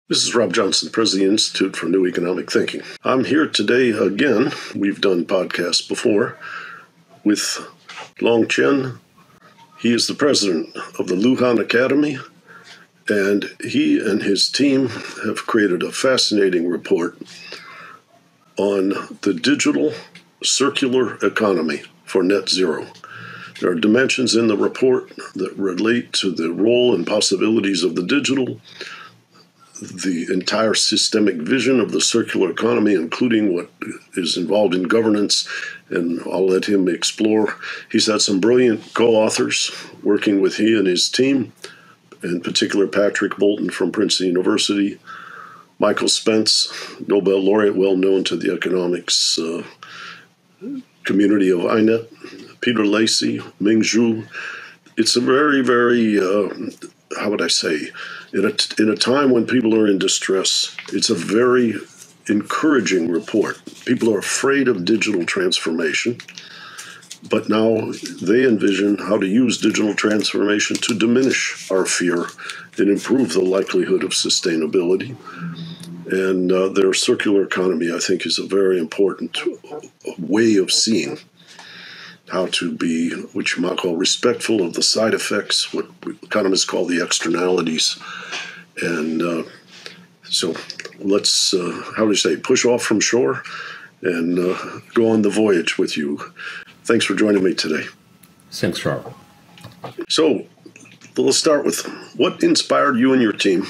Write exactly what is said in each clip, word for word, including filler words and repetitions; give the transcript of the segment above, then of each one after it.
This is Rob Johnson, President of the Institute for New Economic Thinking. I'm here today again. We've done podcasts before with Long Chen. He is the president of the Lujan Academy, and he and his team have created a fascinating report on the digital circular economy for net zero. There are dimensions in the report that relate to the role and possibilities of the digital, the entire systemic vision of the circular economy, including what is involved in governance, and I'll let him explore. He's had some brilliant co-authors working with he and his team, in particular Patrick Bolton from Princeton University, Michael Spence, Nobel laureate, well known to the economics uh, community of I net, Peter Lacey, Ming Zhu. It's a very, very, uh, how would I say, in a, in a time when people are in distress, it's a very encouraging report. People are afraid of digital transformation, but now they envision how to use digital transformation to diminish our fear and improve the likelihood of sustainability. And uh, their circular economy, I think, is a very important way of seeing how to be, what you might call, respectful of the side effects, what economists call the externalities. And uh, so let's, uh, how do you say, push off from shore and uh, go on the voyage with you. Thanks for joining me today. Thanks, Rob. So let's start with what inspired you and your team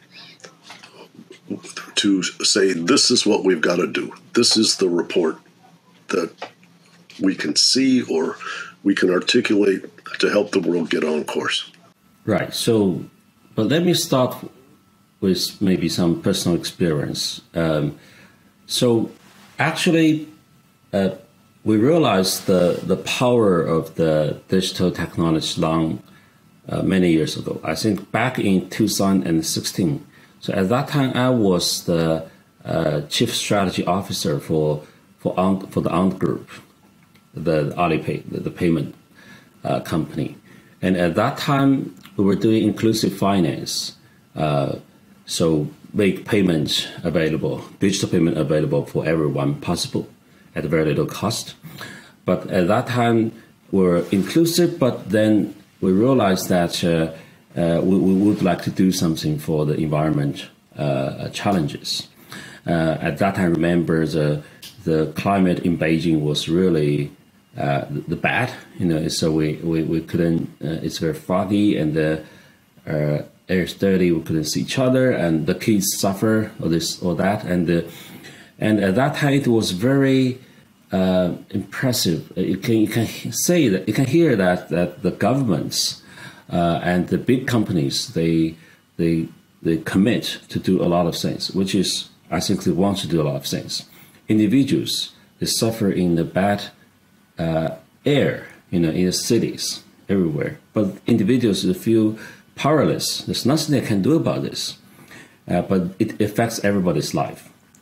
to say, this is what we've got to do. This is the report that we can see or we can articulate to help the world get on course. Right. So, but let me start with maybe some personal experience. Um, so actually, uh, we realized the, the power of the digital technology long, uh, many years ago. I think back in two thousand sixteen. So at that time, I was the uh, chief strategy officer for for, Ant, for the Ant Group, the Alipay, the, the payment uh, company. And at that time, we were doing inclusive finance. Uh, so make payments available, digital payment available for everyone possible at very little cost. But at that time, we were inclusive, but then we realized that uh, uh, we, we would like to do something for the environment uh, challenges. Uh, at that time, remember the, the climate in Beijing was really Uh, the, the bad, you know, so we, we, we couldn't, uh, it's very foggy and the uh, air is dirty, we couldn't see each other and the kids suffer or this or that. And the, and at that time it was very uh, impressive. You can, you can say that, you can hear that, that the governments uh, and the big companies, they, they, they commit to do a lot of things, which is, I think they want to do a lot of things. Individuals, they suffer in the bad Uh, air, you know, in the cities, everywhere. But individuals feel powerless. There's nothing they can do about this. Uh, but it affects everybody's life.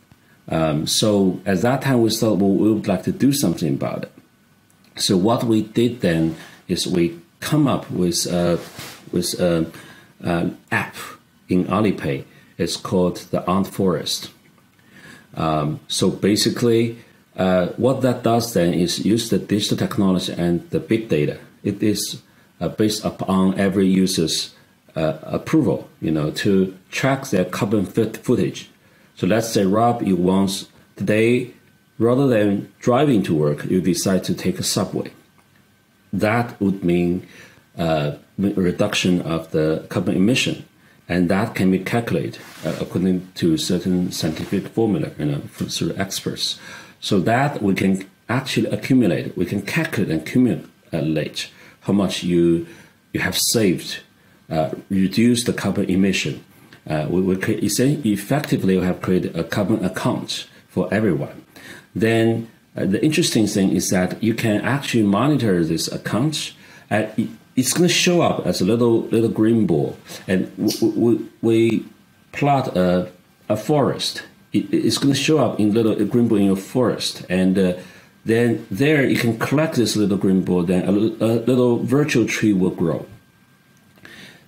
Um, so at that time, we thought, well, we would like to do something about it. So what we did then is we come up with uh, with uh, an app in Alipay. It's called the Ant Forest. Um, so basically, Uh, what that does then is use the digital technology and the big data. It is uh, based upon every user's uh, approval, you know, to track their carbon footage. So let's say, Rob, you want today, rather than driving to work, you decide to take a subway. That would mean uh, reduction of the carbon emission, and that can be calculated uh, according to certain scientific formula, you know, through experts. So that we can actually accumulate, we can calculate and accumulate how much you you have saved, uh, reduce the carbon emission. Uh, we will effectively have created a carbon account for everyone. Then uh, the interesting thing is that you can actually monitor this account. And it's going to show up as a little little green ball, and we, we plot a, a forest. It's going to show up in little green ball in your forest, and uh, then there you can collect this little green ball. Then a, a little virtual tree will grow.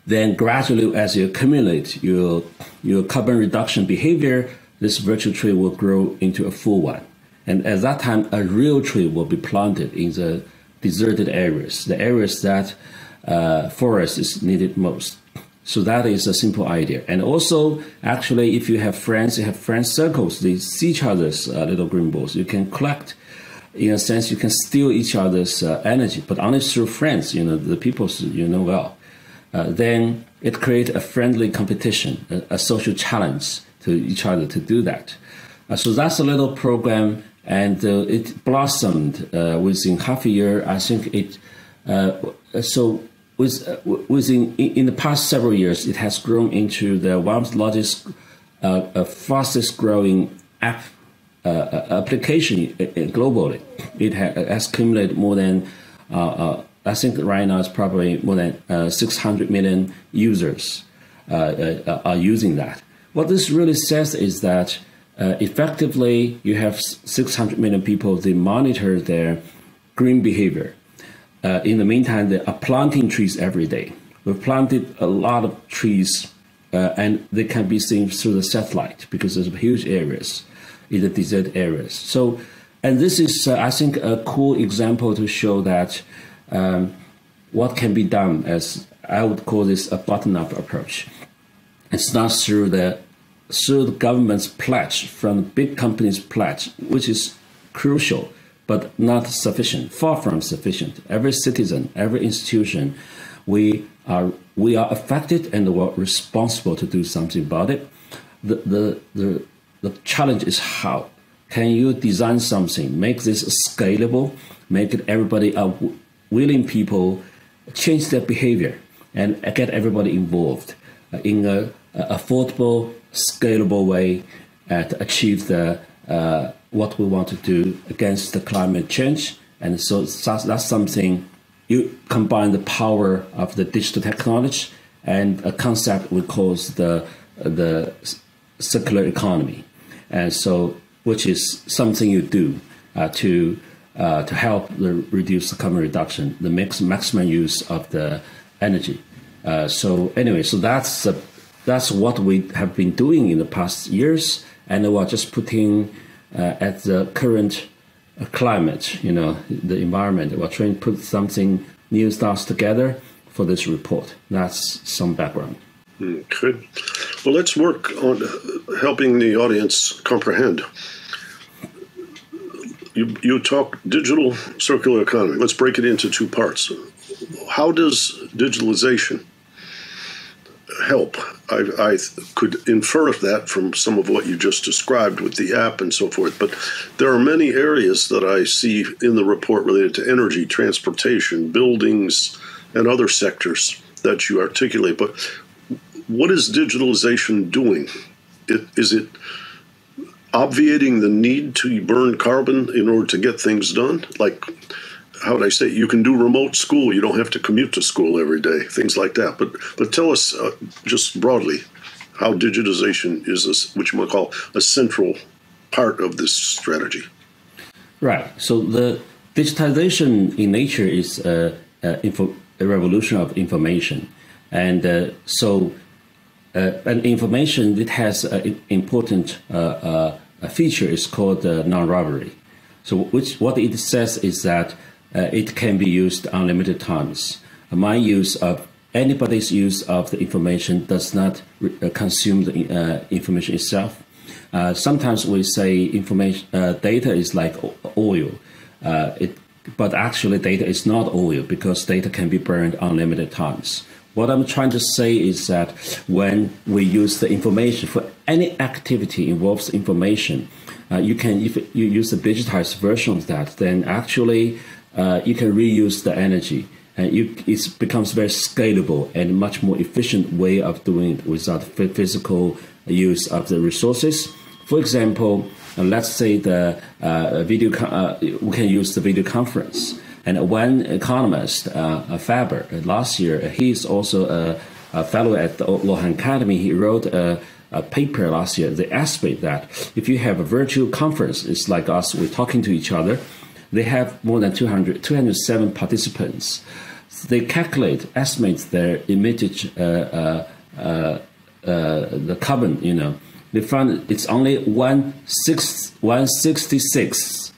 then gradually, as you accumulate your, your carbon reduction behavior, this virtual tree will grow into a full one. And at that time, a real tree will be planted in the deserted areas, the areas that uh, forest is needed most. So that is a simple idea. And also, actually, if you have friends, you have friend circles, they see each other's uh, little green balls. You can collect, in a sense, you can steal each other's uh, energy, but only through friends, you know, the people you know well. Uh, then it creates a friendly competition, a, a social challenge to each other to do that. Uh, so that's a little program, and uh, it blossomed uh, within half a year. I think it, uh, so with, uh, within, in the past several years, it has grown into the one of the largest, uh, uh, fastest growing app uh, application globally. It has accumulated more than, uh, uh, I think right now it's probably more than uh, six hundred million users uh, uh, are using that. What this really says is that uh, effectively you have six hundred million people, they monitor their green behavior. Uh, in the meantime, they are planting trees every day. We've planted a lot of trees uh, and they can be seen through the satellite because there's huge areas in the desert areas. So, and this is, uh, I think, a cool example to show that um, what can be done, as I would call this a bottom-up approach. It's not through the through the government's pledge, from the big companies' pledge, which is crucial, but not sufficient, far from sufficient. Every citizen, every institution, we are we are affected and we're responsible to do something about it. The the the the challenge is how can you design something, make this scalable, make it everybody uh, willing people change their behavior and get everybody involved uh, in a, a affordable, scalable way uh, to achieve the uh, what we want to do against the climate change. And so that's, that's something you combine the power of the digital technology and a concept we call the the circular economy, and so which is something you do uh, to uh, to help the reduce the carbon reduction, the max, maximum use of the energy. Uh, so anyway, so that's uh, that's what we have been doing in the past years, and we're just putting uh, at the current uh, climate, you know, the environment. We're trying to put something new stars together for this report. That's some background. Okay. Well, let's work on helping the audience comprehend. You, you talk digital circular economy. Let's break it into two parts. How does digitalization help? I, I could infer that from some of what you just described with the app and so forth, but there are many areas that I see in the report related to energy, transportation, buildings, and other sectors that you articulate. But what is digitalization doing? It, is it obviating the need to burn carbon in order to get things done? Like, how would I say, you can do remote school, you don't have to commute to school every day, things like that. But but tell us uh, just broadly how digitization is, a, what you might call, a central part of this strategy. Right. So the digitization in nature is a, a, info, a revolution of information. And uh, so uh, an information that has an important uh, uh, a feature is called uh, non-rivalry. So which, what it says is that Uh, it can be used unlimited times. My use of anybody's use of the information does not re uh, consume the uh, information itself. Uh, sometimes we say information uh, data is like oil, uh, it, but actually data is not oil because data can be burned unlimited times. What I'm trying to say is that when we use the information for any activity involves information, uh, you can, if you use the digitized version of that, then actually Uh, you can reuse the energy, and you, it becomes very scalable and much more efficient way of doing it without physical use of the resources. For example, uh, let's say the uh, video uh, we can use the video conference. And one economist, uh, Faber, last year, he's also a, a fellow at the Lohan Academy. He wrote a, a paper last year. They estimate that if you have a virtual conference, it's like us, we're talking to each other. They have more than two hundred, two hundred seven participants. they calculate, estimate their emitted uh, uh, uh, uh, the carbon. You know, they found it's only one six one sixty six.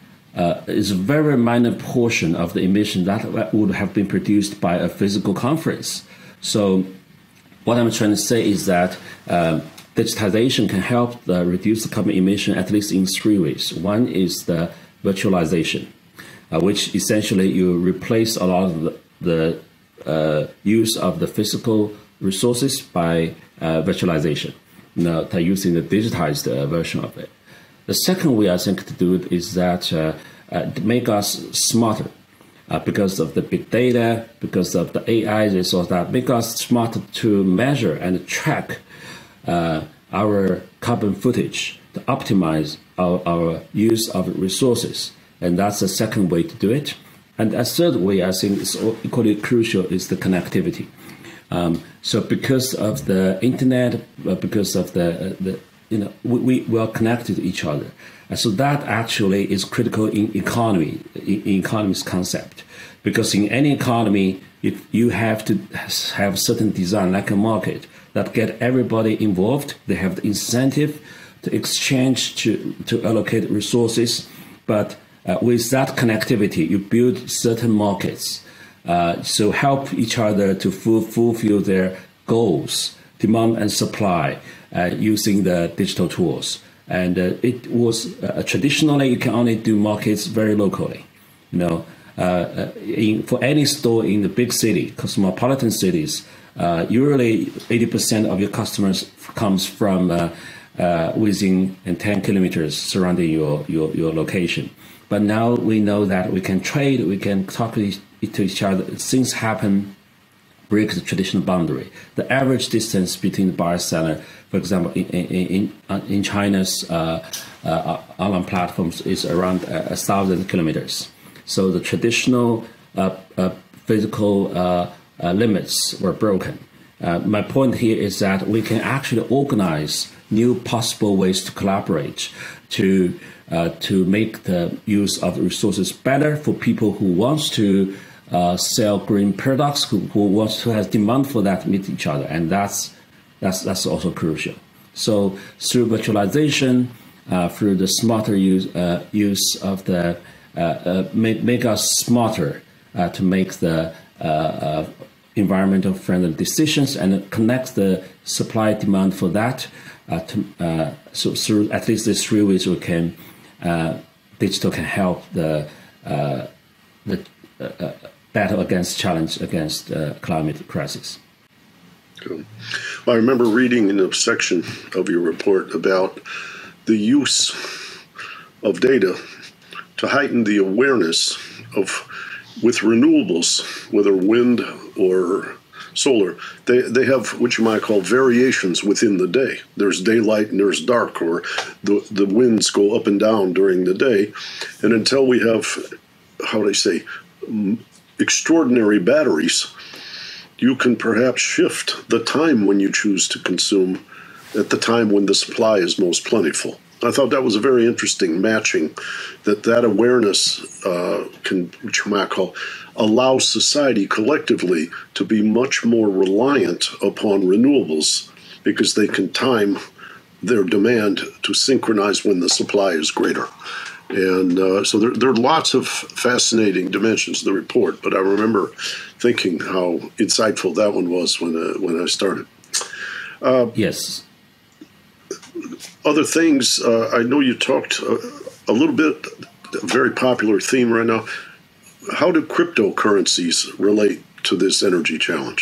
Uh, is a very minor portion of the emission that would have been produced by a physical conference. So, what I'm trying to say is that um, digitization can help uh, reduce the carbon emission at least in three ways. One is the virtualization, uh, which essentially you replace a lot of the, the uh, use of the physical resources by uh, virtualization, you know, using the digitized uh, version of it. The second way I think to do it is that uh, uh, to make us smarter uh, because of the big data, because of the A I resource that make us smarter to measure and track uh, our carbon footage, to optimize our, our use of resources. And that's the second way to do it. And a third way I think is equally crucial is the connectivity. Um, so because of the internet, uh, because of the, uh, the you know, we, we are connected to each other. And so that actually is critical in economy, in, in economy's concept. Because in any economy, if you have to have certain design, like a market, that get everybody involved, they have the incentive to exchange, to, to allocate resources. But uh, with that connectivity, you build certain markets. Uh, so help each other to full, fulfill their goals, demand and supply, uh, using the digital tools. And uh, it was uh, traditionally, you can only do markets very locally. You know, uh, in, for any store in the big city, cosmopolitan cities, uh, usually eighty percent of your customers comes from uh, uh, within ten kilometers surrounding your, your, your location. But now we know that we can trade, we can talk to each, to each other. Things happen, break the traditional boundary. The average distance between the buyer and seller, for example, in in, in, in China's uh, uh, online platforms is around a, a thousand kilometers. So the traditional uh, uh, physical uh, uh, limits were broken. Uh, my point here is that we can actually organize new possible ways to collaborate, to uh, to make the use of resources better for people who wants to uh, sell green products, who, who wants to have demand for that, meet each other, and that's that's that's also crucial. So through virtualization, uh, through the smarter use uh, use of the uh, uh, make make us smarter uh, to make the uh, uh, environmental friendly decisions and connect the supply demand for that. Uh, to, uh, so through at least these three ways we can uh, digital can help the uh, the uh, battle against challenge against uh, climate crisis. Cool. Well, I remember reading in a section of your report about the use of data to heighten the awareness of, with renewables, whether wind or solar, they, they have what you might call variations within the day. There's daylight and there's dark, or the, the winds go up and down during the day. And until we have, how do I say, extraordinary batteries, you can perhaps shift the time when you choose to consume at the time when the supply is most plentiful. I thought that was a very interesting matching, that that awareness uh, can, which you might call, allow society collectively to be much more reliant upon renewables because they can time their demand to synchronize when the supply is greater. And uh, so there, there are lots of fascinating dimensions to the report, but I remember thinking how insightful that one was when, uh, when I started. Uh, yes. Other things, uh, I know you talked uh, a little bit, a very popular theme right now. How do cryptocurrencies relate to this energy challenge?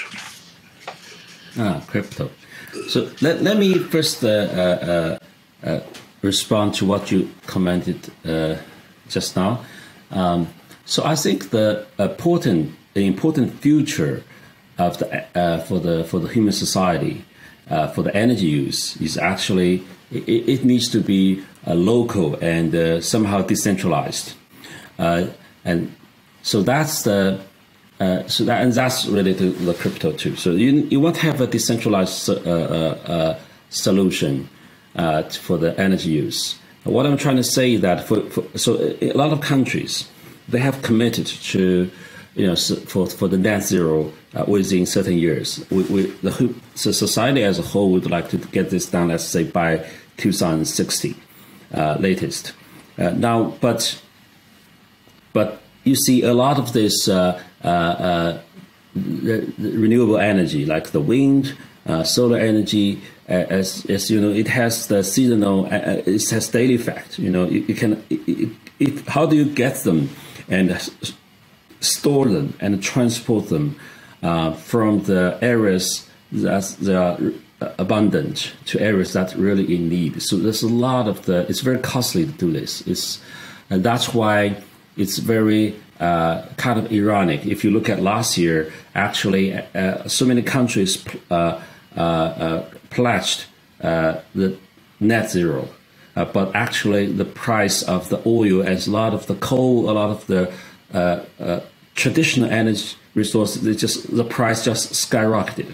Ah, crypto. So let, let me first uh, uh, uh, respond to what you commented uh, just now. Um, so I think the important, the important future of the uh, for the for the human society uh, for the energy use is actually it, it needs to be uh, local and uh, somehow decentralized, uh, and so that's the uh, so that and that's related to the crypto too. So you you want to have a decentralized uh, uh, uh, solution uh, for the energy use. What I'm trying to say is that for, for so a lot of countries they have committed to you know, for for the net zero uh, within certain years. We, we the so society as a whole would like to get this done, let's say by two thousand sixty, uh, latest. Uh, now, but but you see a lot of this uh, uh, uh, renewable energy, like the wind, uh, solar energy. Uh, as, as you know, it has the seasonal, uh, it has daily effect. You know, you, you can, it, it, how do you get them and store them and transport them uh, from the areas that they are abundant to areas that really in need? So there's a lot of the, it's very costly to do this. It's, and that's why it's very uh, kind of ironic. If you look at last year, actually, uh, so many countries uh, uh, uh, pledged uh, the net zero, uh, but actually the price of the oil and a lot of the coal, a lot of the uh, uh, traditional energy resources, they just the price just skyrocketed.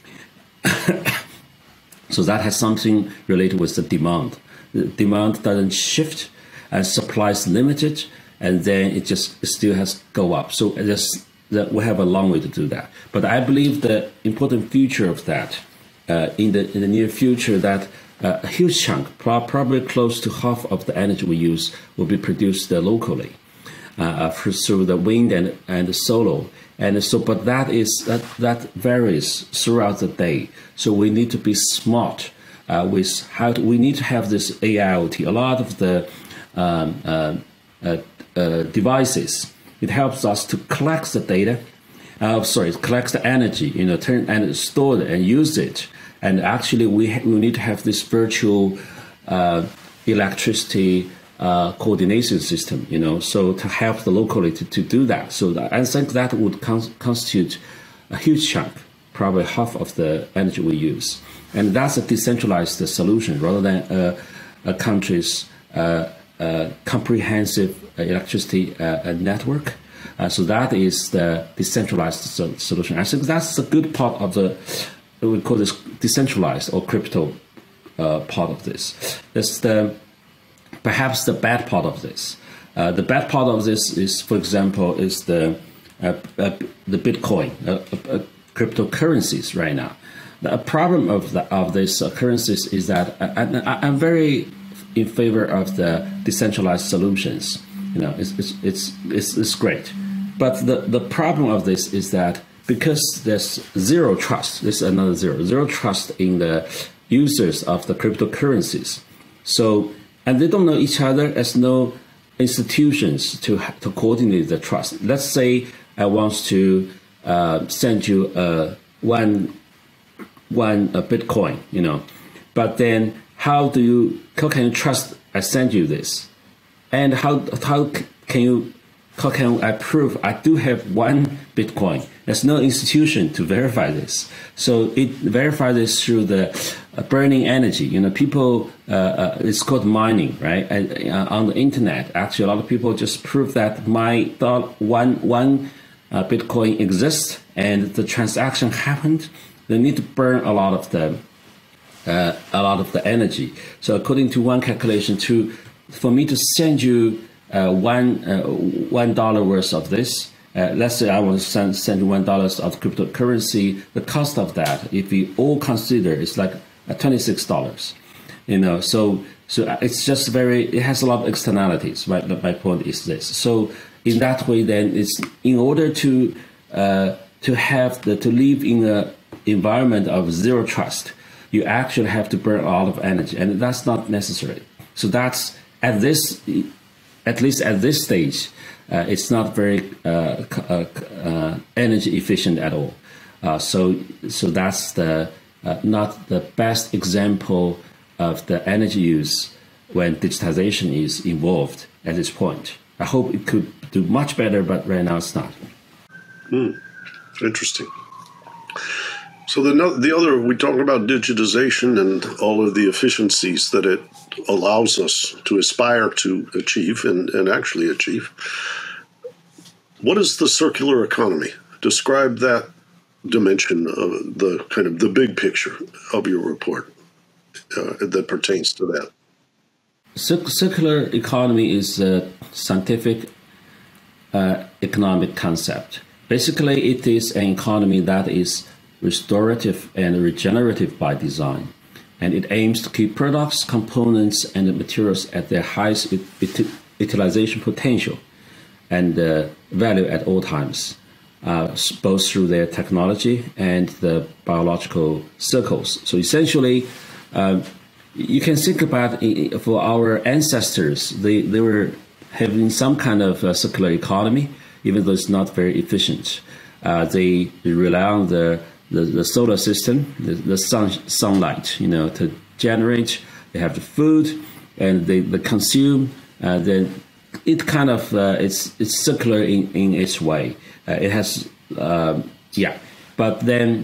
So that has something related with the demand. The demand doesn't shift, and supply is limited, and then it just it still has to go up. So just that we have a long way to do that. But I believe the important future of that. Uh, in the in the near future, that uh, a huge chunk, pro probably close to half of the energy we use, will be produced uh, locally uh, through the wind and and the solar. And so, but that is that that varies throughout the day. So we need to be smart uh, with how to, we need to have this A I O T. A lot of the um, uh, uh, uh, devices, it helps us to collect the data. Uh, sorry, collect the energy, you know, turn and store it and use it. And actually, we we need to have this virtual uh, electricity uh, coordination system, you know, so to help the locally to, to do that. So that, I think that would con constitute a huge chunk, probably half of the energy we use. And that's a decentralized solution rather than uh, a country's uh, uh, comprehensive electricity uh, network. Uh, so that is the decentralized so solution. I think that's a good part of the, we call this decentralized or crypto uh, part of this. That's the, perhaps the bad part of this. Uh, the bad part of this is, for example, is the, uh, uh, the Bitcoin, uh, uh, cryptocurrencies right now. The problem of, the, of these uh, currencies is that I, I, I'm very in favor of the decentralized solutions. You know, it's, it's, it's, it's, it's great. But the, the problem of this is that because there's zero trust, this is another zero, zero trust in the users of the cryptocurrencies. So, and they don't know each other, there's no institutions to, to coordinate the trust. Let's say I want to uh, send you uh, one, one uh, Bitcoin, you know, but then how do you, how can you trust I send you this? And how, how can you, how can I prove I do have one Bitcoin? There's no institution to verify this. So it verifies this through the uh, burning energy. You know, people, uh, uh, it's called mining, right? And uh, on the internet, actually, a lot of people just prove that my thought one, one uh, Bitcoin exists and the transaction happened. They need to burn a lot of the, uh, a lot of the energy. So according to one calculation, to for me to send you uh, one uh, one dollar worth of this, uh, let's say I want to send send you one dollar of cryptocurrency. The cost of that, if we all consider, is like uh, twenty six dollars. You know, so so it's just very. It has a lot of externalities. Right, my point is this. So in that way, then it's in order to uh, to have the to live in a environment of zero trust, you actually have to burn a lot of energy, and that's not necessary. So that's at this, at least at this stage, uh, it's not very uh, uh, uh, energy efficient at all. Uh, so, so that's the uh, not the best example of the energy use when digitization is involved at this point. I hope it could do much better, but right now it's not. Hmm. Interesting. So the, the other, we talked about digitization and all of the efficiencies that it allows us to aspire to achieve and, and actually achieve. What is the circular economy? Describe that dimension of the kind of the big picture of your report uh, that pertains to that. Cir circular economy is a scientific uh, economic concept. basically, it is an economy that is restorative and regenerative by design, and it aims to keep products, components, and materials at their highest utilization potential and uh, value at all times, uh, both through their technology and the biological cycles. So essentially, um, you can think about for our ancestors, they, they were having some kind of uh, circular economy, even though it's not very efficient. Uh, they rely on the, the, the solar system, the, the sun, sunlight, you know, to generate. They have the food, and they, they consume. Uh, then it kind of uh, it's it's circular in, in its way. Uh, it has uh, yeah, but then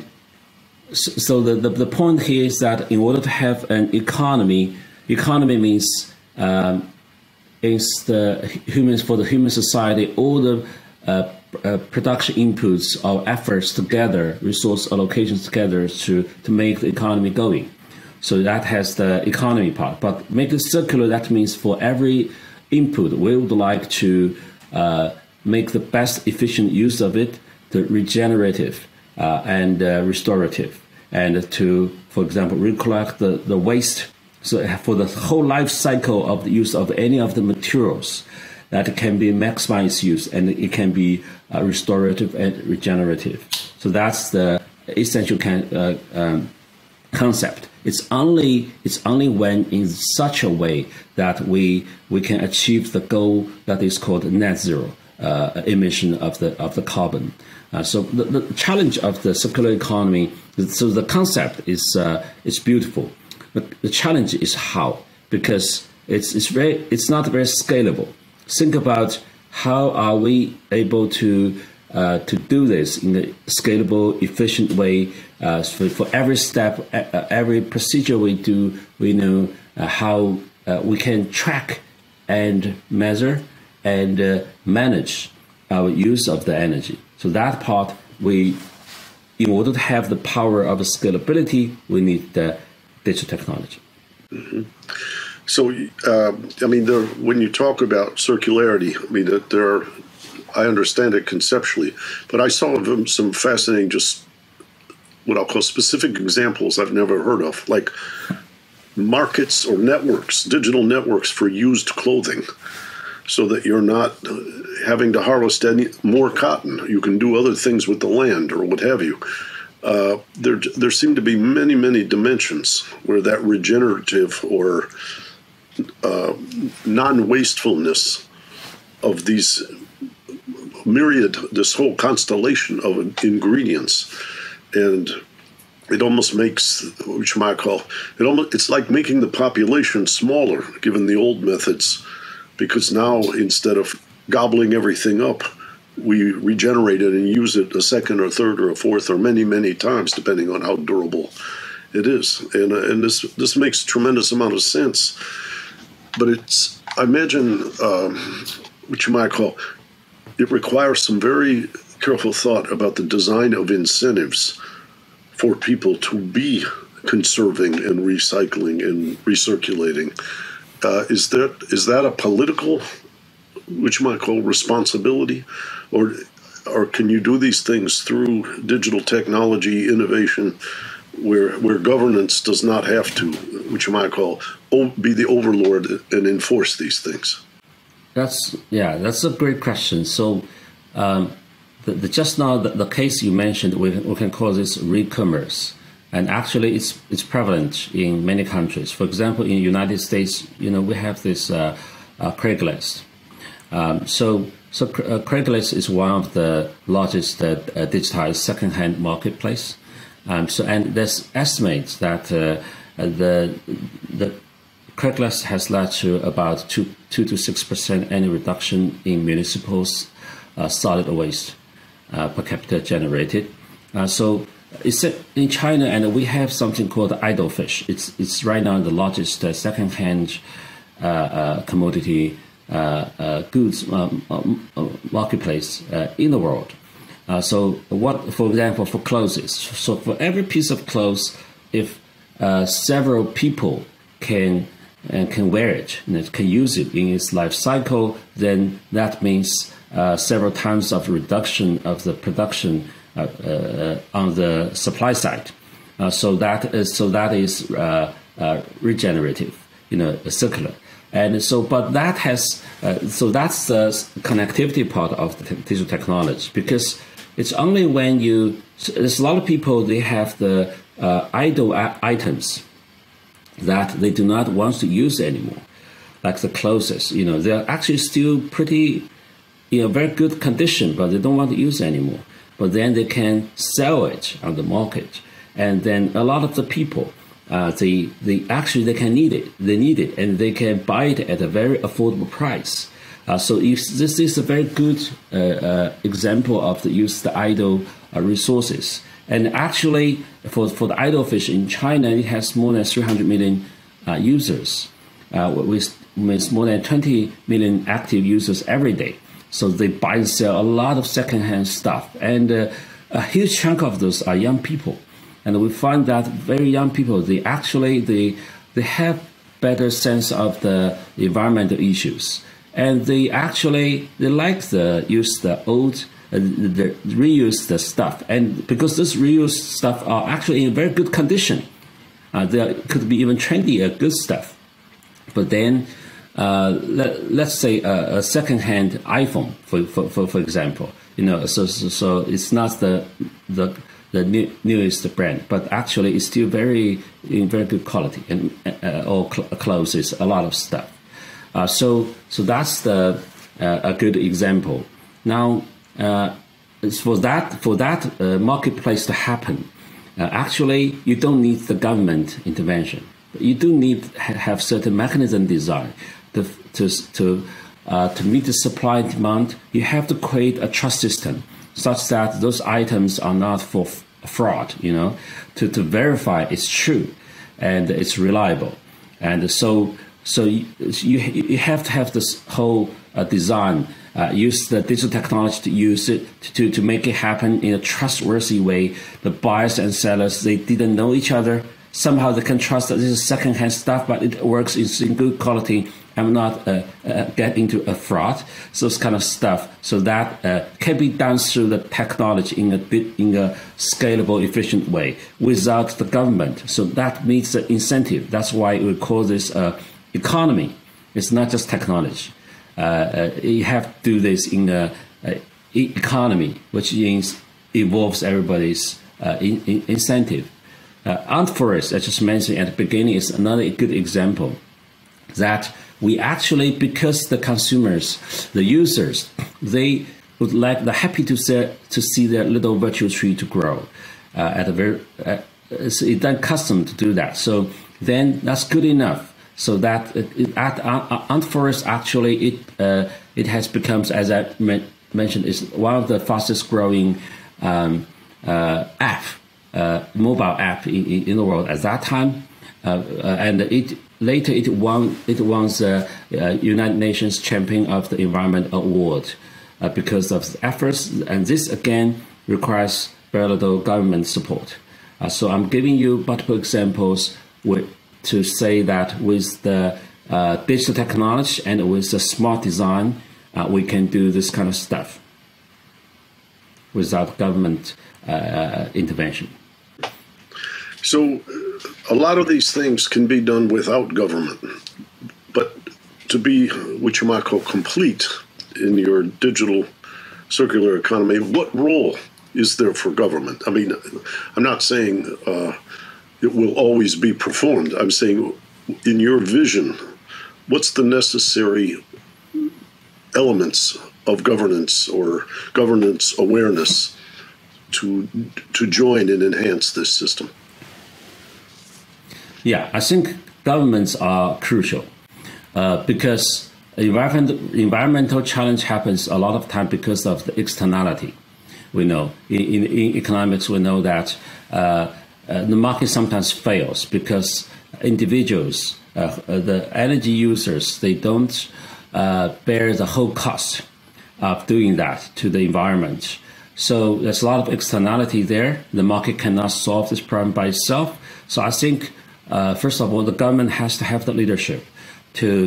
so the, the the point here is that in order to have an economy, economy means um, is the humans for the human society, all the uh, uh, production inputs or efforts together, resource allocations together to, to make the economy going. So that has the economy part. But make it circular, that means for every input, we would like to uh, make the best efficient use of it, the regenerative uh, and uh, restorative, and to, for example, recollect the, the waste. So for the whole life cycle of the use of any of the materials, that can be maximized use, and it can be uh, restorative and regenerative. So that's the essential can, uh, um, concept. It's only it's only when in such a way that we we can achieve the goal that is called net zero uh, emission of the of the carbon. Uh, so the, the challenge of the circular economy. So the concept is uh, is beautiful, but the challenge is how, because it's it's very it's not very scalable. Think about how are we able to uh, to do this in a scalable, efficient way. Uh, for, for every step, uh, every procedure we do, we know uh, how uh, we can track and measure and uh, manage our use of the energy. So that part, we, in order to have the power of scalability, we need the digital technology. Mm-hmm. So, uh, I mean, there, when you talk about circularity, I mean, there are, I understand it conceptually, but I saw some fascinating, just what I'll call specific examples I've never heard of, like markets or networks, digital networks for used clothing, so that you're not having to harvest any more cotton. You can do other things with the land or what have you. Uh, there, there seem to be many, many dimensions where that regenerative or uh, non-wastefulness of these myriad, this whole constellation of ingredients, and it almost makes, which you might call, it almost, it's like making the population smaller, given the old methods, because now instead of gobbling everything up, we regenerate it and use it a second or third or a fourth or many, many times, depending on how durable it is. And, uh, and this this makes a tremendous amount of sense. But it's, I imagine, um, what you might call, it requires some very careful thought about the design of incentives for people to be conserving and recycling and recirculating. Uh, is that is that a political, which you might call, responsibility, or or can you do these things through digital technology innovation, where where governance does not have to, which you might call, be the overlord and enforce these things? That's yeah, that's a great question. So. Um, The, the, just now, the, the case you mentioned, we, we can call this re-commerce, and actually, it's it's prevalent in many countries. For example, in the United States, you know, we have this uh, uh, Craigslist. Um, so, so uh, Craigslist is one of the largest uh, digitized second-hand marketplace. Um, so, and there's estimates that uh, the the Craigslist has led to about two two to six percent annual reduction in municipal uh, solid waste Uh, per capita generated. Uh, so it's in China, and we have something called idle fish. It's it's right now the largest uh, second-hand uh, uh, commodity uh, uh, goods um, uh, marketplace uh, in the world. Uh, so what, for example, for clothes, so for every piece of clothes, if uh, several people can uh, can wear it and can use it in its life cycle, then that means uh, several times of reduction of the production uh, uh, on the supply side. Uh, so that is so that is uh, uh, regenerative, you know, circular. And so, but that has uh, so that's the connectivity part of the digital technology, because it's only when you there's a lot of people, they have the uh, idle items that they do not want to use anymore, like the clothes. You know, they're actually still pretty, you know, very good condition, but they don't want to use anymore. But then they can sell it on the market, and then a lot of the people, uh, they they actually they can need it, they need it, and they can buy it at a very affordable price. Uh, so if this is a very good uh, uh, example of the use of the idle uh, resources. And actually, for, for the idle fish in China, it has more than three hundred million uh, users, uh, with, with more than twenty million active users every day. So they buy and sell a lot of secondhand stuff. And uh, a huge chunk of those are young people. And we find that very young people, they actually, they, they have better sense of the environmental issues. And they actually, they like the use the old, uh, the reuse the stuff. And because this reused stuff are actually in very good condition, uh, there could be even trendy, uh, good stuff. But then, uh, let, let's say a, a second-hand iPhone, for, for, for, for example, you know, so, so, so it's not the, the, the new, newest brand, but actually it's still very, in very good quality, and uh, all cl clothes is a lot of stuff. Uh, so, so that's the uh, a good example. Now, uh, for that for that uh, marketplace to happen, uh, actually, you don't need the government intervention. You do need ha have certain mechanism design to to to uh, to meet the supply and demand. You have to create a trust system such that those items are not for f fraud. You know, to to verify it's true and it's reliable, and so. So you, you, you have to have this whole uh, design, uh, use the digital technology to use it, to, to make it happen in a trustworthy way. The buyers and sellers, they didn't know each other. Somehow they can trust that this is secondhand stuff, but it works, it's in good quality. I'm not uh, uh, get into a fraud. So this kind of stuff. So that uh, can be done through the technology in a bit in a scalable, efficient way without the government. So that meets the incentive. That's why we call this uh, economy. It's not just technology. Uh, uh, you have to do this in a, a economy, which is, involves everybody's uh, in, in incentive. Uh, Ant Forest, I just mentioned at the beginning, is another good example that we actually, because the consumers, the users, they would like, they're happy to see, to see their little virtual tree to grow uh, at a very, uh, it's done custom to do that. So then that's good enough. So that it, at Ant Forest, actually, it uh, it has become, as I mentioned, is one of the fastest growing um, uh, app, uh, mobile app in, in the world at that time, uh, uh, and it later it won it won the uh, United Nations Champion of the Environment Award uh, because of the efforts, and this again requires very little government support. Uh, so I'm giving you multiple examples with. To say that with the uh, digital technology and with the smart design, uh, we can do this kind of stuff without government uh, intervention. So a lot of these things can be done without government, but to be what you might call complete in your digital circular economy, what role is there for government? I mean, I'm not saying uh, it will always be performed. I'm saying, in your vision, what's the necessary elements of governance or governance awareness to to join and enhance this system? Yeah, I think governments are crucial uh, because environment, environmental challenge happens a lot of time because of the externality. We know in, in, in economics, we know that uh, Uh, the market sometimes fails because individuals, uh, uh, the energy users, they don't uh, bear the whole cost of doing that to the environment. So there's a lot of externality there. The market cannot solve this problem by itself. So I think, uh, first of all, the government has to have the leadership to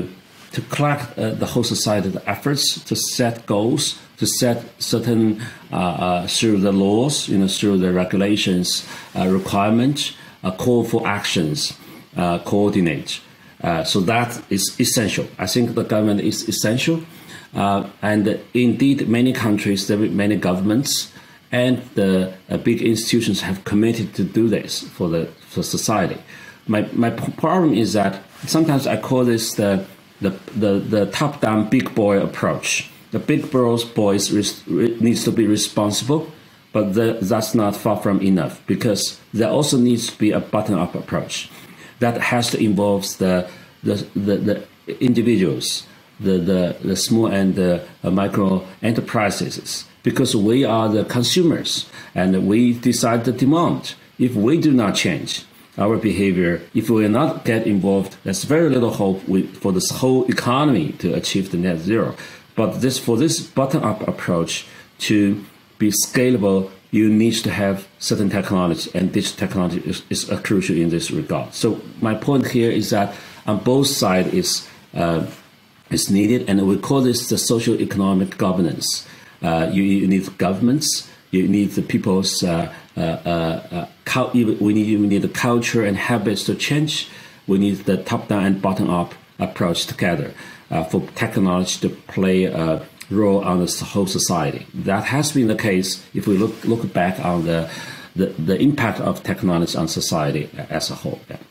to collect uh, the whole society's efforts to set goals, to set certain uh, uh, through the laws, you know, through the regulations, uh, requirements, uh, call for actions, uh, coordinate. Uh, so that is essential. I think the government is essential, uh, and indeed, many countries, there are many governments, and the uh, big institutions have committed to do this for the for society. My my problem is that sometimes I call this the the the, the top-down big boy approach. The big boys boys res, re, needs to be responsible, but the, that's not far from enough, because there also needs to be a bottom-up approach that has to involve the the the, the individuals, the, the the small and the uh, micro enterprises, because we are the consumers and we decide the demand. If we do not change our behavior, if we will not get involved, there's very little hope we, for this whole economy to achieve the net zero. But this for this bottom-up approach to be scalable, you need to have certain technology, and digital technology is, is uh, crucial in this regard. So my point here is that on both sides is uh, is needed, and we call this the social economic governance. Uh, you, you need governments, you need the people's, uh, uh, uh, uh, we need we need the culture and habits to change. We need the top-down and bottom-up approach together uh, for technology to play a role on the whole society. That has been the case if we look look back on the the, the impact of technology on society as a whole. Yeah.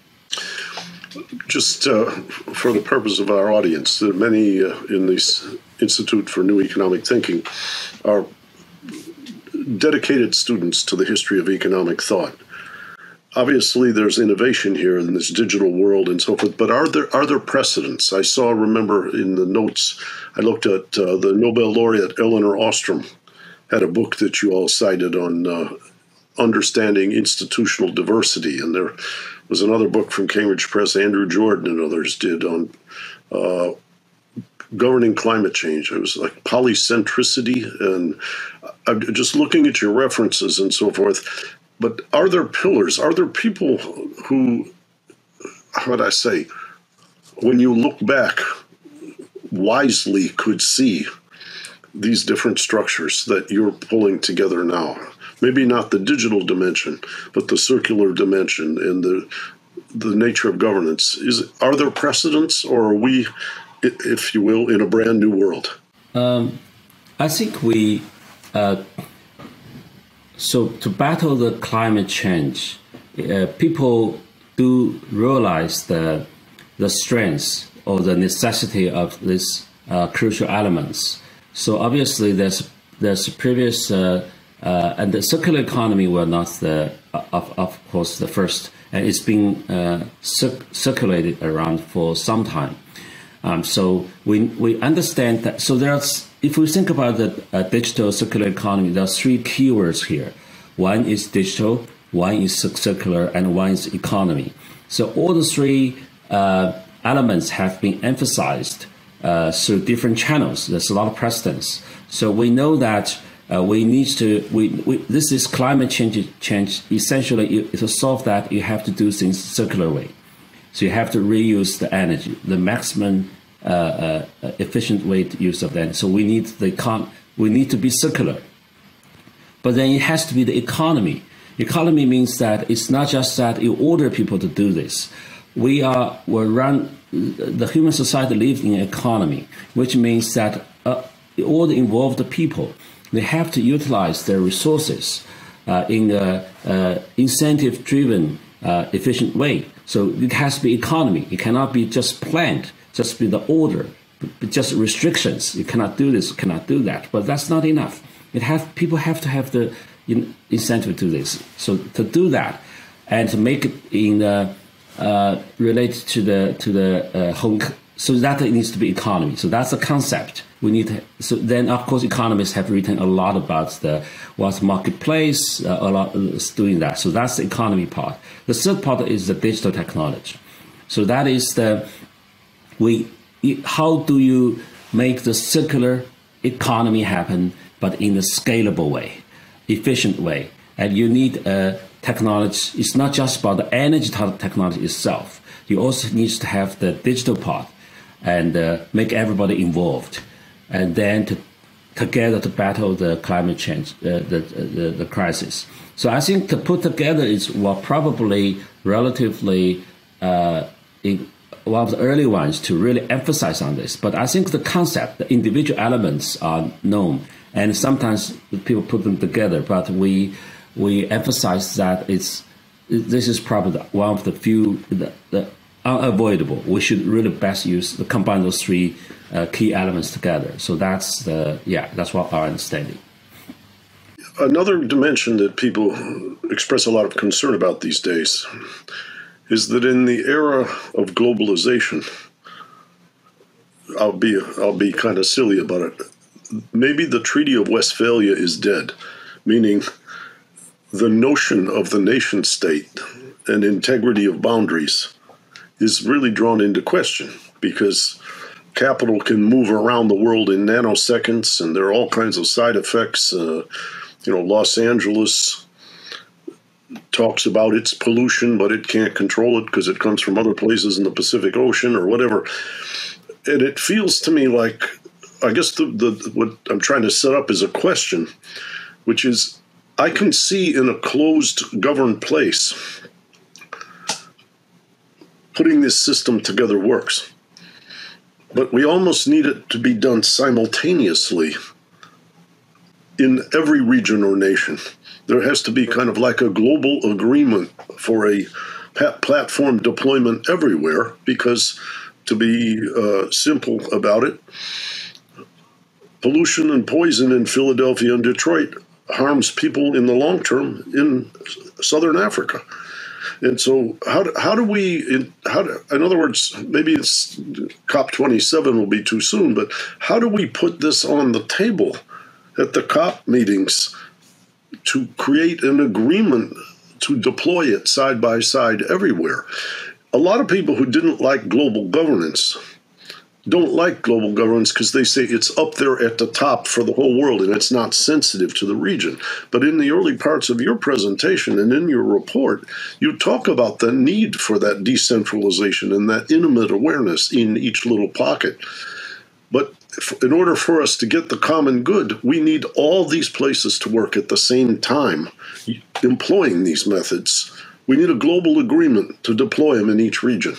Just uh, for the purpose of our audience, uh, many uh, in this Institute for New Economic Thinking are dedicated students to the history of economic thought. Obviously, there's innovation here in this digital world and so forth, but are there are there precedents? I saw, remember in the notes, I looked at uh, the Nobel laureate Elinor Ostrom had a book that you all cited on uh, understanding institutional diversity, and there was another book from Cambridge Press, Andrew Jordan and others did on uh, governing climate change. It was like polycentricity, and I'm just looking at your references and so forth. But are there pillars? Are there people who, how would I say, when you look back, wisely could see these different structures that you're pulling together now? Maybe not the digital dimension, but the circular dimension and the the nature of governance. Is are there precedents, or are we, if you will, in a brand new world? Um, I think we. Uh, so to battle the climate change, uh, people do realize the the strengths or the necessity of these uh, crucial elements. So obviously, there's there's previous. Uh, Uh, and the circular economy were not the, of, of course, the first, and it's been uh, cir circulated around for some time. Um, so we we understand that. So there's, if we think about the uh, digital circular economy, there are three keywords here. One is digital, one is circular, and one is economy. So all the three uh, elements have been emphasized uh, through different channels. There's a lot of precedents. So we know that. Uh, we need to, we, we, this is climate change, change. Essentially, you, to solve that, you have to do things circular way. So you have to reuse the energy, the maximum uh, uh, efficient way to use of that. So we need the econ we need to be circular. But then it has to be the economy. Economy means that it's not just that you order people to do this. We are, we run, the human society lives in an economy, which means that uh, all the involved people, they have to utilize their resources uh, in a uh, incentive-driven, uh, efficient way. So it has to be economy. It cannot be just planned, just be the order, just restrictions. You cannot do this, you cannot do that. But that's not enough. It have people have to have the in, incentive to this. So to do that, and to make it in uh, uh, related to the to the uh, home. So that it needs to be economy. So that's the concept. We need to, so then of course economists have written a lot about the what's marketplace, uh, a lot is doing that. So that's the economy part. The third part is the digital technology. So that is the we. How do you make the circular economy happen, but in a scalable way, efficient way? And you need a technology. It's not just about the energy technology itself. You also need to have the digital part. and uh, make everybody involved, and then to together to battle the climate change, uh, the, the the crisis. So I think to put together is what probably relatively uh, in, one of the early ones to really emphasize on this. But I think the concept, the individual elements are known, and sometimes people put them together. But we we emphasize that it's this is probably one of the few the, the unavoidable. We should really best use the combine those three uh, key elements together. So that's the yeah that's what our understanding. Another dimension that people express a lot of concern about these days is that in the era of globalization, I'll be I'll be kind of silly about it. Maybe the Treaty of Westphalia is dead, meaning the notion of the nation state and integrity of boundaries is really drawn into question, because capital can move around the world in nanoseconds, and there are all kinds of side effects. Uh, you know, Los Angeles talks about its pollution, but it can't control it because it comes from other places in the Pacific Ocean or whatever. And it feels to me like, I guess the, the what I'm trying to set up is a question, which is, I can see in a closed, governed place, putting this system together works. But we almost need it to be done simultaneously in every region or nation. There has to be kind of like a global agreement for a platform deployment everywhere, because, to be uh, simple about it, pollution and poison in Philadelphia and Detroit harms people in the long term in Southern Africa. And so how do, how do we, in, how do, in other words, maybe it's COP twenty-seven will be too soon, but how do we put this on the table at the COP meetings to create an agreement to deploy it side by side everywhere? A lot of people who didn't like global governance don't like global governance because they say it's up there at the top for the whole world and it's not sensitive to the region. But in the early parts of your presentation and in your report, you talk about the need for that decentralization and that intimate awareness in each little pocket. But in order for us to get the common good, we need all these places to work at the same time, employing these methods. We need a global agreement to deploy them in each region.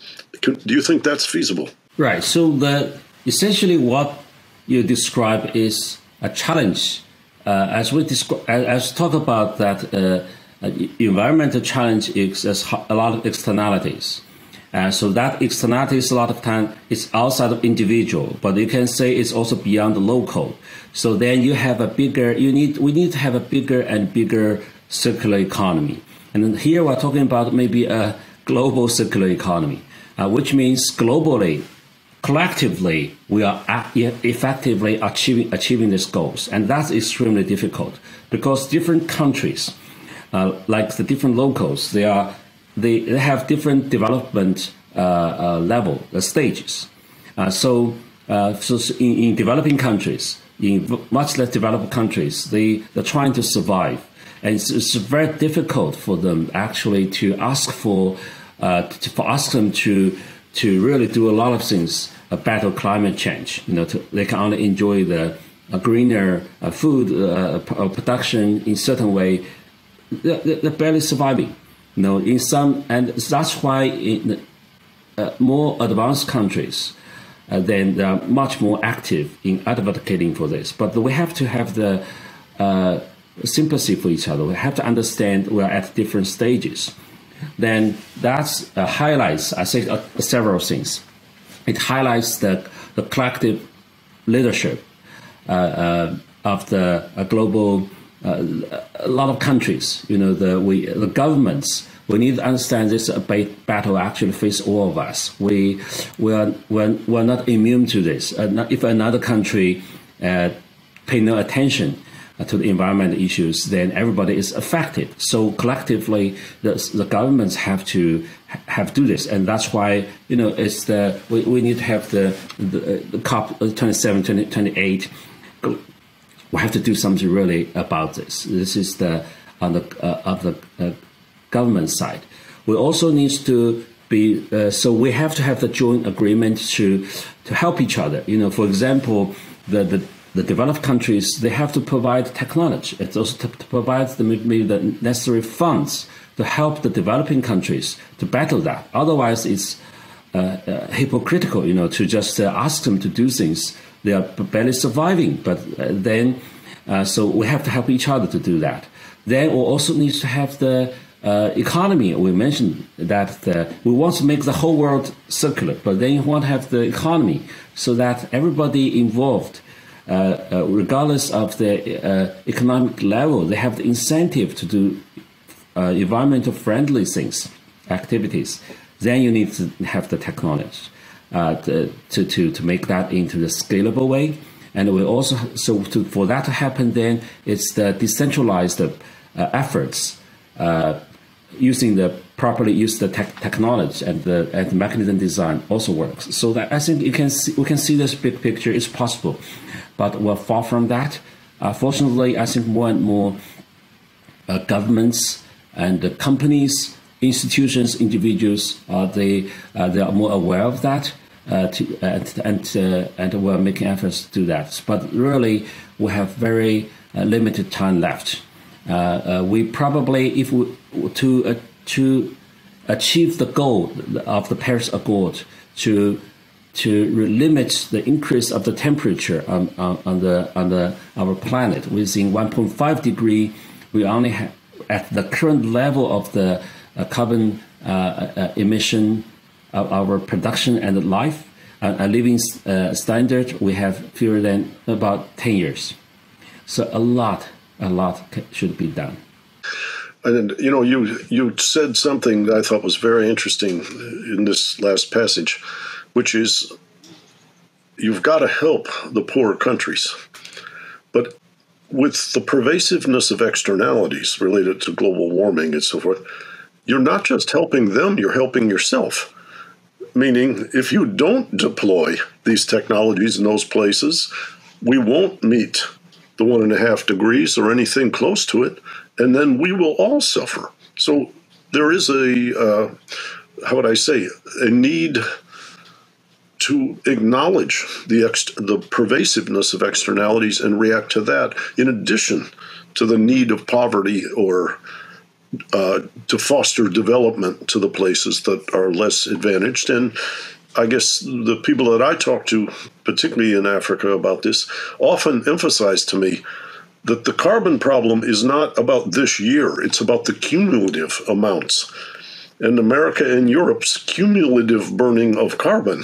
Do you think that's feasible? Right. So the essentially what you describe is a challenge. Uh, as we describe, as talk about that, uh, environmental challenge is a lot of externalities. Uh, so that externalities a lot of time is outside of individual, but you can say it's also beyond the local. So then you have a bigger. You need. We need to have a bigger and bigger circular economy. And then here we're talking about maybe a global circular economy, uh, which means globally, collectively, we are effectively achieving achieving these goals. And that's extremely difficult because different countries, uh, like the different locals, they are they, they have different development uh, uh, level, uh, stages. Uh, so, uh, so in, in developing countries, in much less developed countries, they, they're trying to survive. And it's, it's very difficult for them actually to ask for, uh, to, for ask them to to really do a lot of things, uh, battle climate change. You know, to, they can only enjoy the uh, greener uh, food uh, production in certain way. They're, they're barely surviving. You know, in some, and that's why in uh, more advanced countries, uh, then they are much more active in advocating for this. But we have to have the uh, sympathy for each other. We have to understand we are at different stages. Then that uh, highlights, I think, uh, several things. It highlights the, the collective leadership uh, uh, of the uh, global, uh, a lot of countries. You know, the we the governments. We need to understand this battle actually faces all of us. We we are we're, we're not immune to this. Uh, if another country uh, pay no attention to the environmental issues, then everybody is affected. So collectively, the, the governments have to have to do this, and that's why you know it's the we, we need to have the the, the COP twenty-seven, twenty-eight. We have to do something really about this. This is the on the uh, of the uh, government side. We also need to be uh, so we have to have the joint agreement to to help each other. You know, for example, the the, the developed countries, they have to provide technology. It's also to, to provide the, maybe the necessary funds to help the developing countries to battle that. Otherwise, it's uh, uh, hypocritical, you know, to just uh, ask them to do things. They are barely surviving, but uh, then uh, so we have to help each other to do that. Then we also need to have the uh, economy. We mentioned that uh, we want to make the whole world circular, but then you want to have the economy so that everybody involved, uh, uh, regardless of the uh, economic level, they have the incentive to do uh, environmental friendly things, activities. Then you need to have the technology uh, to, to, to make that into the scalable way. And we also, so to, for that to happen, then it's the decentralized uh, efforts uh, using the properly use the te technology and the, and the mechanism design also works. So that I think you can see, we can see this big picture is possible, but we're far from that. Uh, fortunately, I think more and more uh, governments and uh, companies, institutions, individuals, uh, they uh, they are more aware of that. Uh, to, and and, uh, and we're making efforts to do that. But really, we have very uh, limited time left. Uh, uh, we probably, if we to uh, to achieve the goal of the Paris Accord to to limit the increase of the temperature on on, on the on the our planet within one point five degree, we only have at the current level of the uh, carbon uh, uh, emission. Our production and life, uh, a living uh, standard, we have fewer than about ten years. So a lot, a lot should be done. And, you know, you, you said something that I thought was very interesting in this last passage, which is you've got to help the poorer countries. But with the pervasiveness of externalities related to global warming and so forth, you're not just helping them, you're helping yourself. Meaning, if you don't deploy these technologies in those places, we won't meet the one and a half degrees or anything close to it, and then we will all suffer. So there is a, uh, how would I say, a need to acknowledge the, ex the pervasiveness of externalities and react to that, in addition to the need of poverty or Uh, to foster development to the places that are less advantaged. And I guess the people that I talk to, particularly in Africa about this, often emphasize to me that the carbon problem is not about this year, it's about the cumulative amounts. And America and Europe's cumulative burning of carbon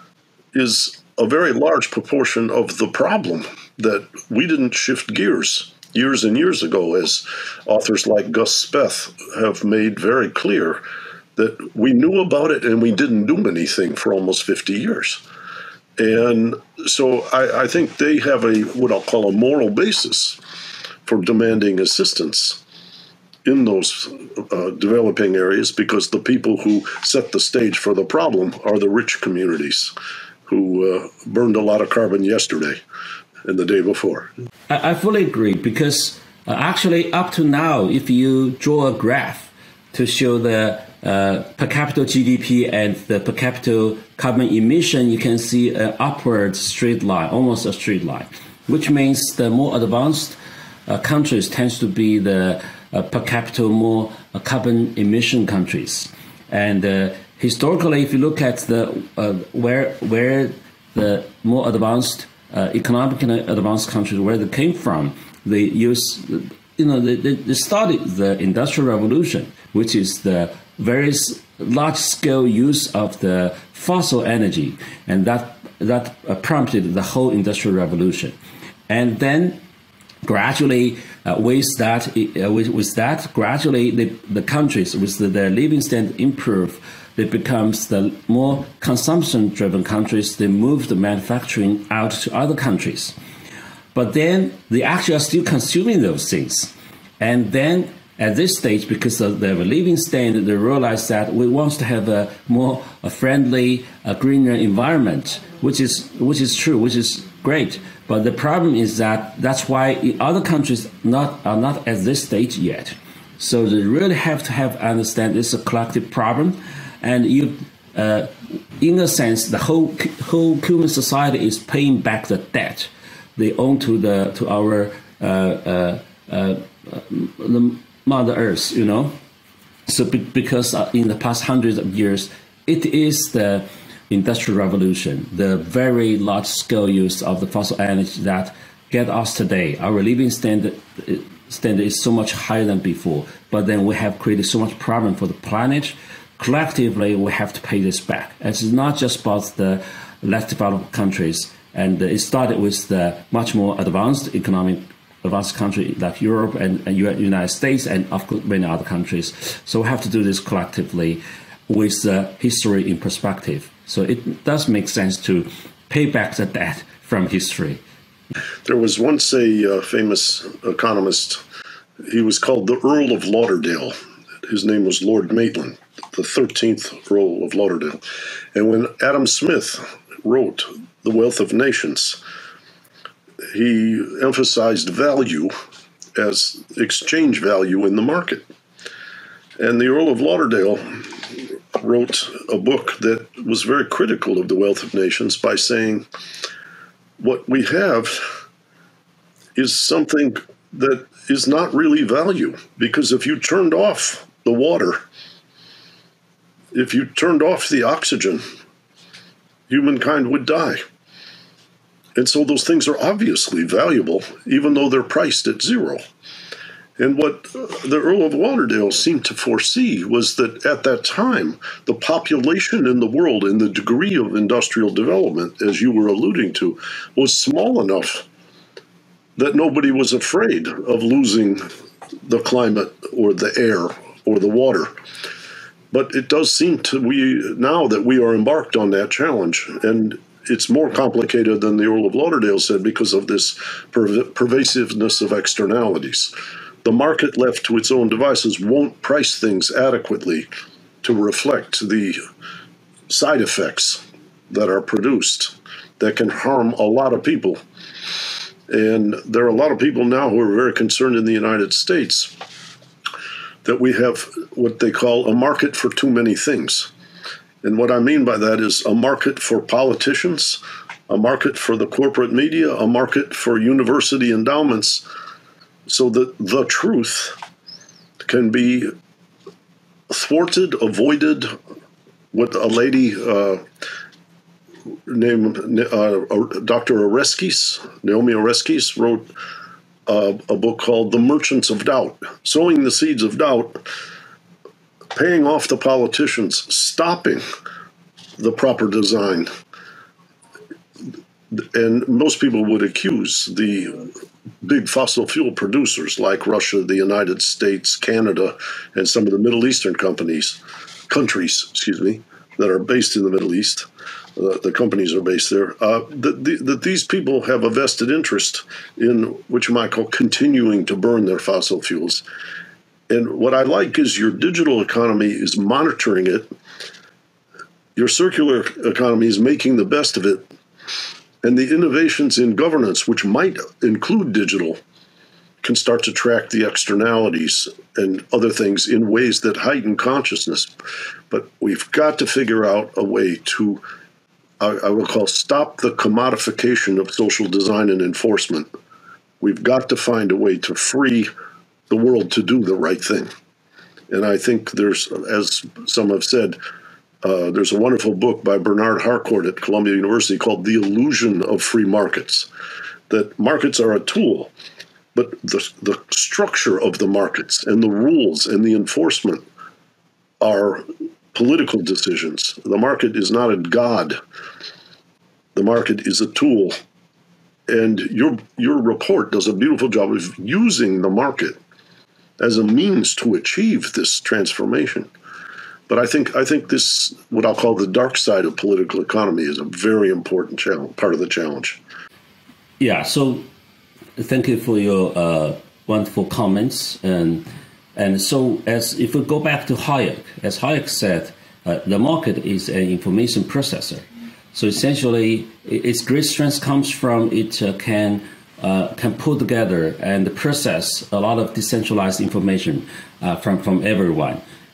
is a very large proportion of the problem, that we didn't shift gears years and years ago, as authors like Gus Speth have made very clear, that we knew about it and we didn't do anything for almost fifty years. And so I, I think they have a, what I'll call a moral basis for demanding assistance in those uh, developing areas, because the people who set the stage for the problem are the rich communities who uh, burned a lot of carbon yesterday and the day before. I, I fully agree, because uh, actually up to now, if you draw a graph to show the uh, per capita G D P and the per capita carbon emission, you can see an upward straight line, almost a straight line, which means the more advanced uh, countries tends to be the uh, per capita more uh, carbon emission countries. And uh, historically, if you look at the uh, where where the more advanced Uh, economically advanced countries, where they came from, they use, you know, they, they started the Industrial Revolution, which is the very large-scale use of the fossil energy, and that that uh, prompted the whole Industrial Revolution. And then gradually, uh, with that, uh, with, with that, gradually the, the countries with the, their living standard improve. It becomes the more consumption-driven countries. They move the manufacturing out to other countries, but then they actually are still consuming those things. And then at this stage, because of their living standard, they realize that we want to have a more a friendly, a greener environment, which is which is true, which is great. But the problem is that that's why other countries not are not at this stage yet. So they really have to have understand this is a collective problem. and you, uh, in a sense, the whole whole human society is paying back the debt they owe to the to our uh, uh, uh, the Mother Earth, you know. So be, because uh, in the past hundreds of years, it is the Industrial Revolution, the very large scale use of the fossil energy that get us today. Our living standard standard is so much higher than before, but then we have created so much problem for the planet. Collectively, we have to pay this back. It's not just about the less developed countries, and it started with the much more advanced economic advanced country like Europe and, and United States, and of course many other countries. So we have to do this collectively with the history in perspective. So it does make sense to pay back the debt from history. There was once a uh, famous economist. He was called the Earl of Lauderdale. His name was Lord Maitland, the thirteenth Earl of Lauderdale. And when Adam Smith wrote The Wealth of Nations, he emphasized value as exchange value in the market. And the Earl of Lauderdale wrote a book that was very critical of the wealth of nations by saying, what we have is something that is not really value, because if you turned off the water, if you turned off the oxygen, humankind would die. And so those things are obviously valuable, even though they're priced at zero. And what the Earl of Lauderdale seemed to foresee was that at that time, the population in the world and the degree of industrial development, as you were alluding to, was small enough that nobody was afraid of losing the climate or the air or the water. But it does seem to we now that we are embarked on that challenge, and it's more complicated than the Earl of Lauderdale said because of this perv- pervasiveness of externalities. The market left to its own devices won't price things adequately to reflect the side effects that are produced that can harm a lot of people. And there are a lot of people now who are very concerned in the United States that we have what they call a market for too many things. And what I mean by that is a market for politicians, a market for the corporate media, a market for university endowments, so that the truth can be thwarted, avoided. What a lady uh, named uh, Doctor Oreskes, Naomi Oreskes, wrote uh, a book called The Merchants of Doubt, Sowing the Seeds of Doubt, paying off the politicians, stopping the proper design. And most people would accuse the big fossil fuel producers like Russia, the United States, Canada, and some of the Middle Eastern companies, countries, excuse me, that are based in the Middle East. Uh, the companies are based there. Uh, that, the, that these people have a vested interest in what you might call continuing to burn their fossil fuels. And what I like is your digital economy is monitoring it. Your circular economy is making the best of it. And the innovations in governance, which might include digital, can start to track the externalities and other things in ways that heighten consciousness. But we've got to figure out a way to, I, I will call, stop the commodification of social design and enforcement. We've got to find a way to free the world to do the right thing. And I think there's, as some have said, Uh, there's a wonderful book by Bernard Harcourt at Columbia University called The Illusion of Free Markets, that markets are a tool, but the, the structure of the markets and the rules and the enforcement are political decisions. The market is not a god. The market is a tool. And your, your report does a beautiful job of using the market as a means to achieve this transformation. But I think I think this, what I'll call the dark side of political economy, is a very important challenge, part of the challenge. Yeah, so thank you for your uh, wonderful comments. And and so as if we go back to Hayek, as Hayek said, uh, the market is an information processor. So essentially, its great strength comes from it uh, can uh, can put together and process a lot of decentralized information uh, from, from everyone.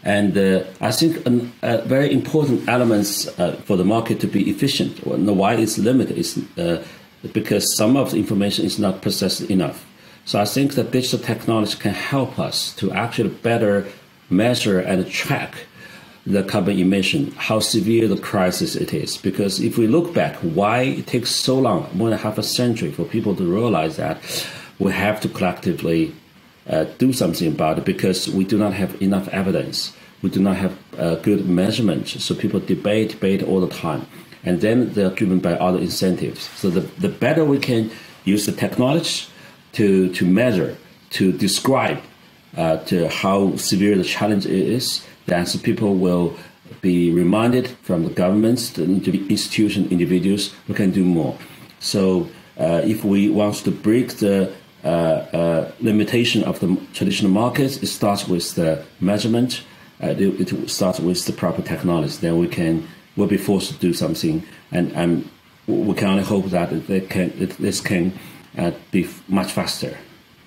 And uh, I think an, a very important elements uh, for the market to be efficient. Well, why it's limited is uh, because some of the information is not processed enough. So I think that digital technology can help us to actually better measure and track the carbon emission, how severe the crisis it is. Because if we look back, why it takes so long, more than half a century, for people to realize that we have to collectively uh, do something about it, because we do not have enough evidence. We do not have uh, good measurement. So people debate, debate all the time. And then they're driven by other incentives. So the, the better we can use the technology to, to measure, to describe uh, to how severe the challenge is, then so people will be reminded from the governments, the institutions, individuals, we can do more. So uh, if we want to break the uh, uh, limitation of the traditional markets, it starts with the measurement, uh, it, it starts with the proper technology. Then we can, we'll be forced to do something, and, and we can only hope that they can, it, this can uh, be much faster.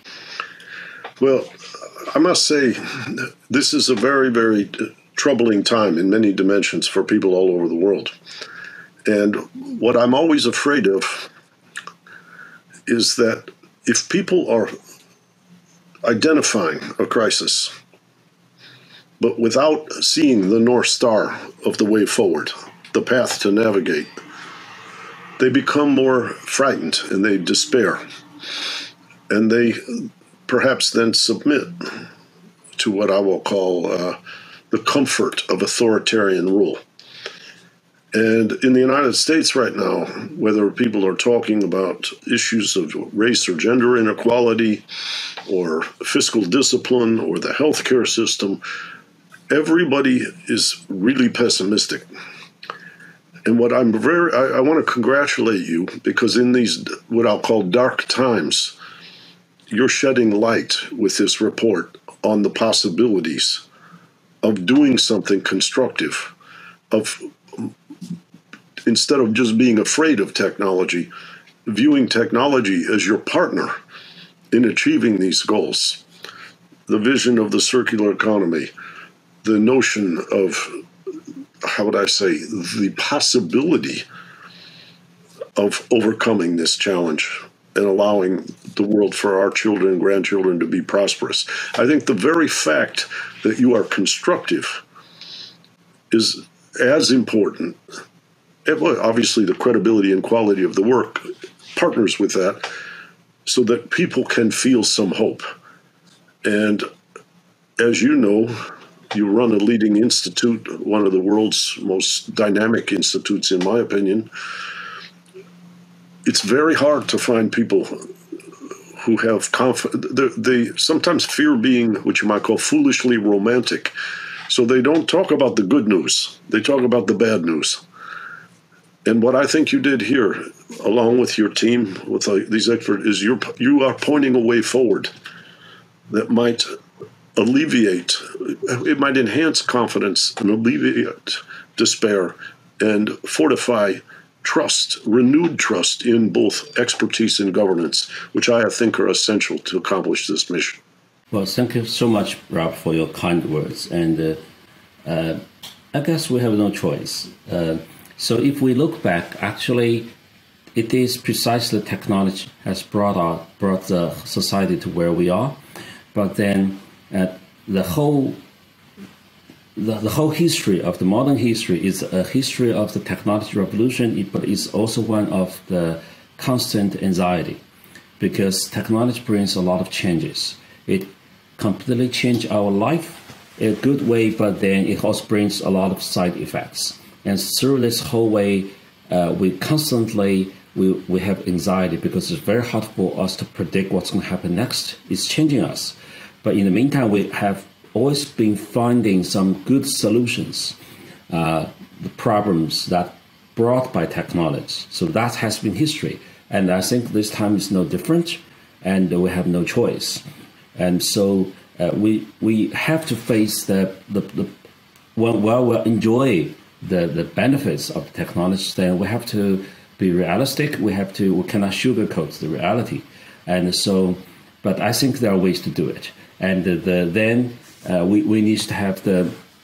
Well, I must say, this is a very, very troubling time in many dimensions for people all over the world. And what I'm always afraid of is that if people are identifying a crisis, but without seeing the North Star of the way forward, the path to navigate, they become more frightened and they despair. And they perhaps then submit to what I will call uh, the comfort of authoritarian rule. And in the United States right now, whether people are talking about issues of race or gender inequality or fiscal discipline or the healthcare system, everybody is really pessimistic. And what I'm very, I, I want to congratulate you, because in these, what I'll call dark times, you're shedding light with this report on the possibilities of doing something constructive, of instead of just being afraid of technology, viewing technology as your partner in achieving these goals. The vision of the circular economy, the notion of, how would I say, the possibility of overcoming this challenge and allowing the world for our children and grandchildren to be prosperous. I think the very fact that you are constructive is as important. Obviously, the credibility and quality of the work partners with that, so that people can feel some hope. And as you know, you run a leading institute, one of the world's most dynamic institutes, in my opinion. It's very hard to find people who have confidence. They sometimes fear being what you might call foolishly romantic. So they don't talk about the good news. They talk about the bad news. And what I think you did here, along with your team, with uh, these experts, is you're, you are pointing a way forward that might alleviate, it might enhance confidence and alleviate despair and fortify trust, renewed trust in both expertise and governance, which I think are essential to accomplish this mission. Well, thank you so much, Rob, for your kind words. And uh, uh, I guess we have no choice. Uh, so if we look back, actually, it is precisely technology has brought our, brought the society to where we are. But then uh, the whole The, the whole history of the modern history is a history of the technology revolution, but it's also one of the constant anxiety, because technology brings a lot of changes. It completely changed our life in a good way, but then it also brings a lot of side effects. And through this whole way, uh, we constantly, we, we have anxiety, because it's very hard for us to predict what's going to happen next. It's changing us. But in the meantime, we have always been finding some good solutions, uh, the problems that brought by technology. So that has been history. And I think this time is no different, and we have no choice. And so uh, we we have to face the, the, the while, while we enjoy the, the benefits of technology, then we have to be realistic. We have to, we cannot sugarcoat the reality. And so, but I think there are ways to do it. And the, the then, Uh, we, we need to have the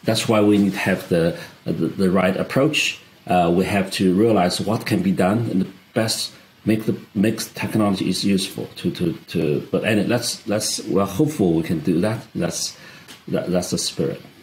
that's why we need to have the the, the right approach. Uh, we have to realize what can be done and the best make the make technology is useful to to to. But anyway, let's let's we're hopeful we can do that. That's that, that's the spirit.